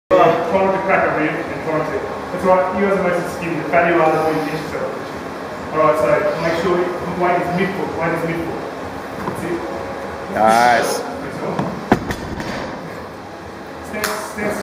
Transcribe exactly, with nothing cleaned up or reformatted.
Trying to crack a rib and trying to. That's right, you guys are most skinny, the fatty rather than you finish yourself. Alright, so make sure your weight is mid-foot, weight is mid-foot. That's it. Nice. Stand, stand.